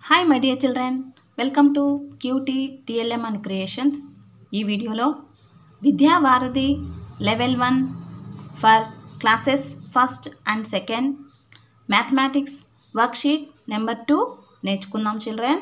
Hi my dear children, welcome to QT TLM and creations. ఈ వీడియోలో Vidyavaradhi level 1 for classes first and second mathematics worksheet number 2 నేర్చుకుందాం children.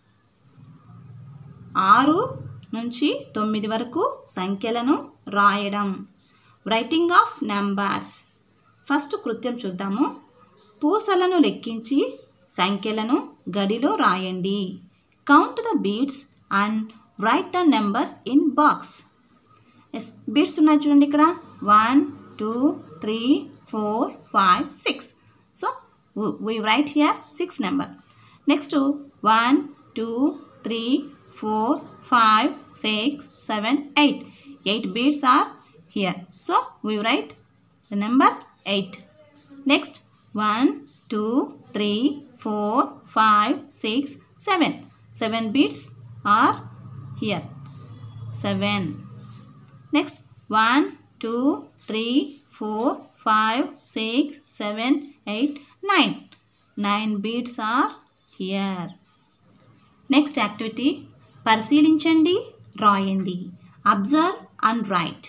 6 నుంచి 9 వరకు సంఖ్యలను రాయడం, రైటింగ్ ఆఫ్ నెంబర్స్. ఫస్ట్ కృత్యం చూద్దాము. పూసలను లెక్కించి సంఖ్యలను గడిలో రాయండి. Count the beads and write the numbers in box. Beads ఉన్నాయి చూడండి ఇక్కడ. 1 2 3 4 5 6. So we write here 6 number. Next 1 2 3 4 5 6 7 8. 8 beads are here. So we write the number 8. Next 1 2 3 4 5 6 7. 7 beads are here. 7. Next 1 2 3 4 5 6 7 8 9. 9 beads are here. Next activity, పరిశీలించండి, రాయండి. Observe and write.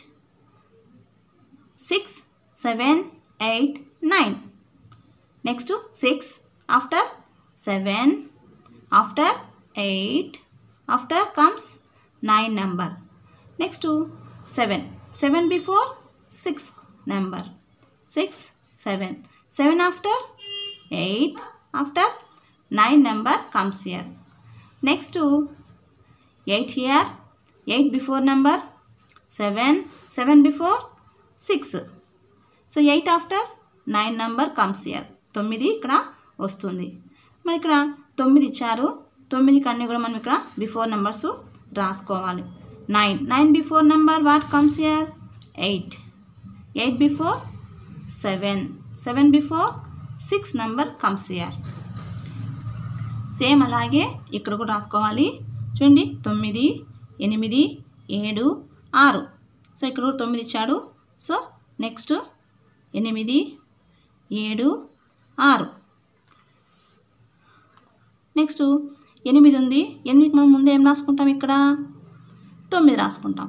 6 7 8 9. Next 6 after 7, after 8, after comes 9 number. Next 7. 7 before 6 number. 6 7. 7 after 8, after 9 number comes here. Next 8 here. 8 before number. 7. 7 before 6. So 8 after 9 number comes here. 9 ఇక్కడ వస్తుంది. మరి ఇక్కడ 9 ఇచ్చారు. 9కి అన్నీ కూడా మనం ఇక్కడ బిఫోర్ నెంబర్స్ రాసుకోవాలి. 9. 9 before number what comes here? 8. 8 before 7. 7 before 6 number comes here. Same అలాగే ఇక్కడ కూడా రాసుకోవాలి. చూడండి 9 8 7 6. సో ఇక్కడ కూడా 9 ఇచ్చాడు. So next 8 7 6. నెక్స్ట్ 8 ఉంది. 8కి మనం ముందు ఏం రాసుకుంటాం? ఇక్కడ 9 రాసుకుంటాం.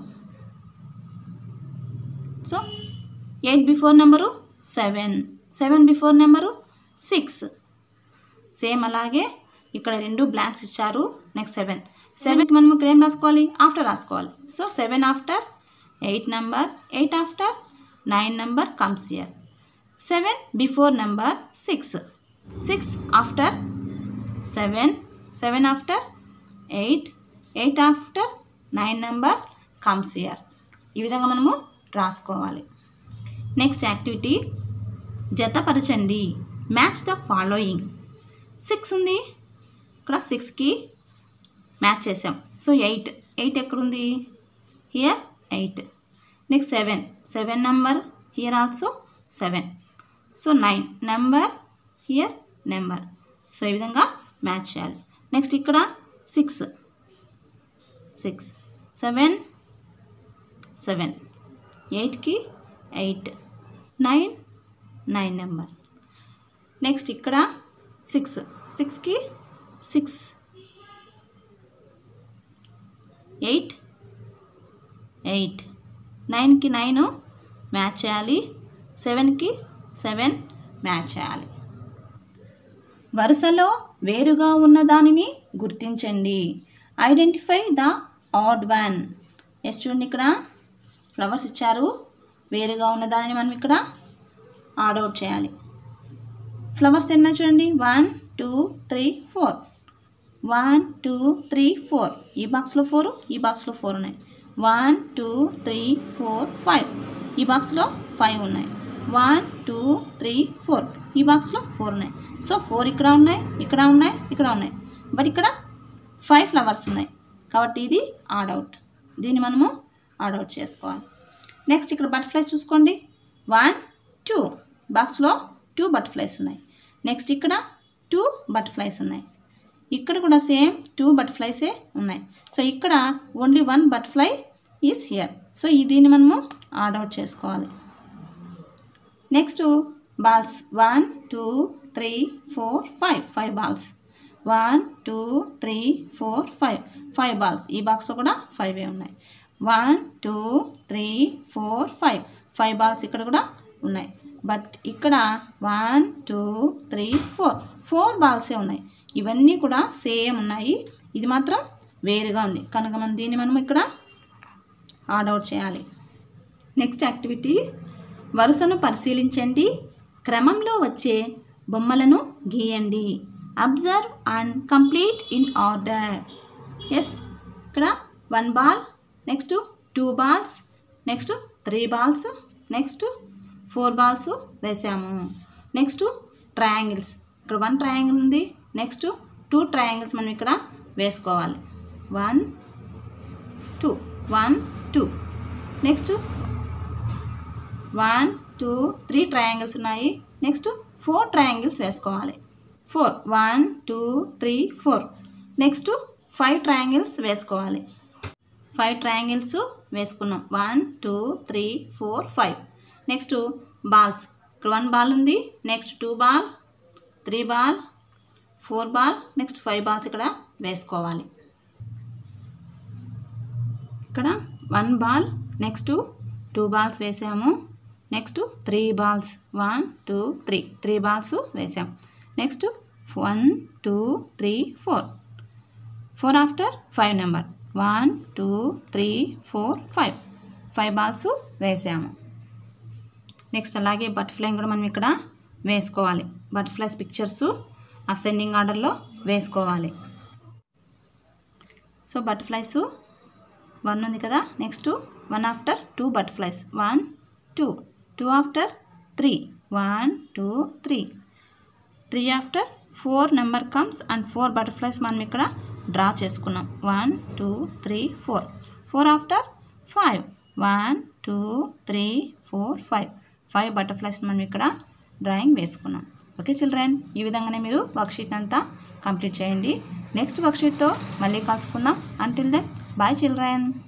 So 8 before number 7. 7 before number 6. Same అలాగే ఇక్కడ 2 బ్లాంక్స్ ఇచ్చారు. నెక్స్ట్ 7. 7కి మనం ఇక్కడ ఏం రాసుకోవాలి? ఆఫ్టర్ రాసుకోవాలి. So 7 after 8 number. 8 after 9 number comes here. 7 before number 6. 6 after 7. 7 after 8. 8 after 9 number comes here. ఈ విధంగా మనము రాసుకోవాలి. నెక్స్ట్ యాక్టివిటీ, జతపరచండి. Match the following. 6 ఉంది. ఇక్కడ 6కి మ్యాచ్ చేసాం. సో 8. 8 ఎక్కడుంది? Here 8. Next 7. 7 number here also 7. So 9 number here number. So ఈ విధంగా మ్యాచ్ చేయాలి. నెక్స్ట్ ఇక్కడ 6. 6 7 7. 8కి 8. 9 9 నెంబర్. నెక్స్ట్ ఇక్కడ 6. 6కి 6. 8 8. 9కి 9 మ్యాచ్ చేయాలి. 7కి 7 మ్యాచ్ చేయాలి. వరుసలో వేరుగా ఉన్న దానిని గుర్తించండి. Identify the odd one. Yes చూడండి, ఇక్కడ ఫ్లవర్స్ ఇచ్చారు. వేరుగా ఉన్న దానిని మనం ఇక్కడ ఆడ్ అవుట్ చేయాలి. ఫ్లవర్స్ ఎన్నో చూడండి. 1 2 3 4. 1 2 3 4. ఈ బాక్స్లో 4, ఈ బాక్స్లో 4 ఉన్నాయి. 1 2 3 4 5. ఈ బాక్స్లో 5 ఉన్నాయి. 1 2 3 4. ఈ బాక్స్లో 4 ఉన్నాయి. సో 4 ఇక్కడ ఉన్నాయి, ఇక్కడ ఉన్నాయి, ఇక్కడ ఉన్నాయి. బట్ ఇక్కడ 5 ఫ్లవర్స్ ఉన్నాయి కాబట్టి ఇది ఆడ్ అవుట్. దీన్ని మనము ఆడ్ అవుట్ చేసుకోవాలి. నెక్స్ట్ ఇక్కడ బటర్ఫ్లైస్ చూసుకోండి. 1 2. బాక్స్లో 2 బటర్ఫ్లైస్ ఉన్నాయి. నెక్స్ట్ ఇక్కడ 2 బటర్ఫ్లైస్ ఉన్నాయి. ఇక్కడ కూడా సేమ్ 2 బటర్ఫ్లైసే ఉన్నాయి. సో ఇక్కడ only 1 butterfly is here. So దీన్ని మనము ఆడ్ అవుట్ చేసుకోవాలి. Next balls 1 2 3 4 5. 5 బాల్స్. 1 2 3 4 5 5 బాల్స్ ఈ బాక్స్లో కూడా 5 ఉన్నాయి 1 2 3 4 5 5 బాల్స్ ఇక్కడ కూడా ఉన్నాయి బట్ ఇక్కడ 1 2 3 4 బాల్సే ఉన్నాయి ఇవన్నీ కూడా సేమ్ ఉన్నాయి ఇది మాత్రం వేరుగా ఉంది కనుక మనం దీన్ని మనం ఇక్కడ ఆడ్ అవుట్ చేయాలి నెక్స్ట్ యాక్టివిటీ వరుసను పరిశీలించండి క్రమంలో వచ్చే బొమ్మలను గీయండి observe and complete in order yes ఇక్కడ 1 ball next 2 balls next 3 balls next 4 balls వేసాము నెక్స్ట్ ట్రయాంగిల్స్ ఇక్కడ 1 ట్రయాంగిల్ ఉంది నెక్స్ట్ 2 ట్రయాంగిల్స్ మనం ఇక్కడ వేసుకోవాలి 1 2 1 2 నెక్స్ట్ 1 2 3 ట్రయాంగిల్స్ ఉన్నాయి నెక్స్ట్ 4 ట్రయాంగిల్స్ వేసుకోవాలి 4 1 2 3 4 నెక్స్ట్ 5 ట్రయాంగిల్స్ వేసుకోవాలి 5 ట్రయాంగిల్స్ వేసుకున్నాం 1 2 3 4 5 నెక్స్ట్ బాల్స్ ఇక్కడ 1 బాల్ ఉంది next 2 ball 3 ball 4 ball next 5 balls ఇక్కడ వేసుకోవాలి ఇక్కడ 1 బాల్ నెక్స్ట్ 2 బాల్స్ వేసాము నెక్స్ట్ 3 బాల్స్ 1 2 3 3 బాల్స్ వేసాం నెక్స్ట్ 1 2 3 4 ఆఫ్టర్ 5 నెంబర్ 1 2 3 4 5 బాల్స్ వేసాము నెక్స్ట్ అలాగే బటర్ఫ్లై కూడా మనం ఇక్కడ వేసుకోవాలి బటర్ఫ్లైస్ పిక్చర్స్ అసెండింగ్ ఆర్డర్లో వేసుకోవాలి సో బటర్ఫ్లైస్ 1 ఉంది కదా next 1 after 2 butterflies 1 2 2 after 3 1 2 3 3 after 4 number comes and 4 butterflies మనం ఇక్కడ డ్రా చేసుకున్నాం 1 2 3 4 ఆఫ్టర్ 5 1 2 3 4 5 బటర్ఫ్లైస్ మనం ఇక్కడ డ్రాయింగ్ వేసుకున్నాం ఓకే చిల్డ్రన్ ఈ విధంగానే మీరు వర్క్షీట్ అంతా కంప్లీట్ చేయండి నెక్స్ట్ వర్క్షీట్తో మళ్ళీ కలుసుకుందాం అంటిల్ దెన్ బాయ్ చిల్డ్రన్